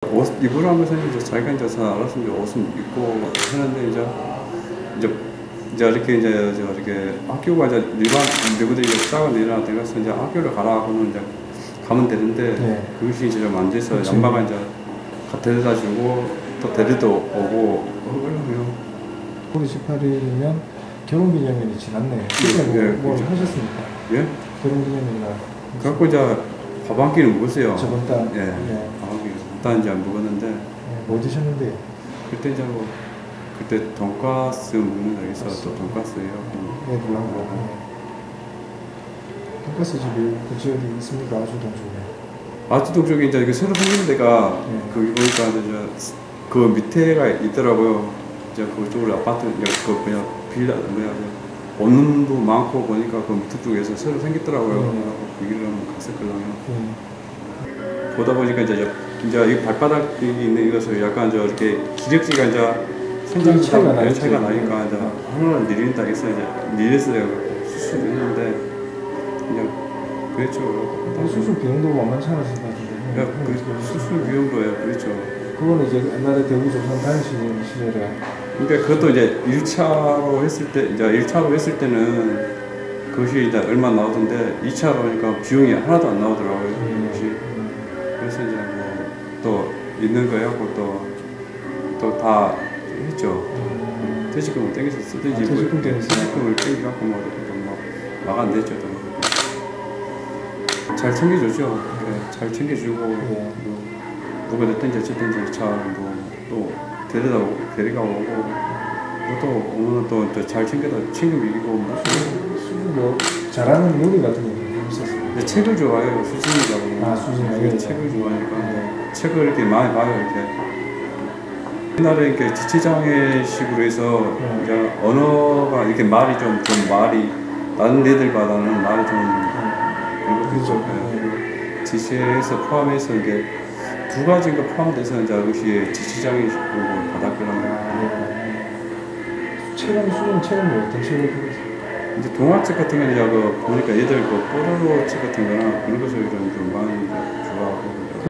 옷 입으라는 것은 이제 자기가 이제 알아서 이제 옷은 입고 하는데 이제 이렇게 이렇게 학교가 이제 일반 누구들이 작은 일이나 돼서 이제 학교를 가라 하고는 이제 가면 되는데 네. 그것이 이제 좀 안 돼서 그렇죠. 양마가 이제 데려다 주고 또 데리도 오고 그러면 9월 18일이면 결혼기념일이 지났네요. 그때 뭐 그렇죠. 하셨습니까? 예? 결혼기념일날. 갖고 이제 밥 한 끼는 먹었어요. 저번 달. 예. 네. 밥 한 끼. 일단 이제 먹었는데 네. 뭐 드셨는데요? 그때 이제 뭐 그때 돈가스 먹는다 해서 또 돈가스예요. 네, 놀란 거. 네. 돈가스 집이 그 지역에 있습니까? 아주동 쪽에. 아주동 쪽에 이제 그 새로 생긴 데가 네. 거기 보니까 이제 그 밑에가 있더라고요. 이제 그쪽으로 아파트 그 그냥 빌라 원룸도 많고 보니까 그 밑에 쪽에서 새로 생겼더라고요. 거기를 한번 갔었거든요. 보다 보니까 이제 이 발바닥이 있는 이것을 약간 이렇게 기력지가 이제 생장이 차이가 나니까 이제 하나를 내린다 해서 이제 내렸어요. 수술을 했는데 그냥 그랬죠. 수술 비용도 만만치 않았을 것 같은데. 그 수술 비용도예요. 그렇죠. 그거는 이제 옛날에 대구조선 당시 시절에. 그러니까 그것도 이제 1차로 했을 때, 이제 1차로 했을 때는 그것이 이제 얼마 나오던데 2차로 하니까 비용이 하나도 안 나오더라고요. 그것이. 그래서 이제 뭐 또 있는 거 해갖고 또 다 했죠. 퇴직금을 땡겨서 쓰든지 퇴직금을 땡겨갖고 뭐 마감 냈죠. 잘 챙겨주죠. 잘 챙겨주고 누가 됐든지 어쨌든지 또 데려가 오고 또 오면 또 잘 챙겨 먹이고 뭐 잘하는 요리 같은 게 있었어요. 책을 좋아해요. 수진이라고. 수진이. 책을 좋아하니까 책을 이렇게 많이 봐요. 이렇게 옛날에 이렇게 지체장애식으로 해서 이제 언어가 이렇게 말이 좀 다른 애들보다는 말이 좀 그렇죠. 지체에서 포함해서 이게 두 가지가 포함돼서 이제 그것이 지체장애식으로 받았거든요. 책은 뭐 어떤 책을 보셨어요? 이제 동화책 같은 경우는 보니까 얘들 뽀로로 책 같은 거나 그런 것을 좀 많이 좋아하고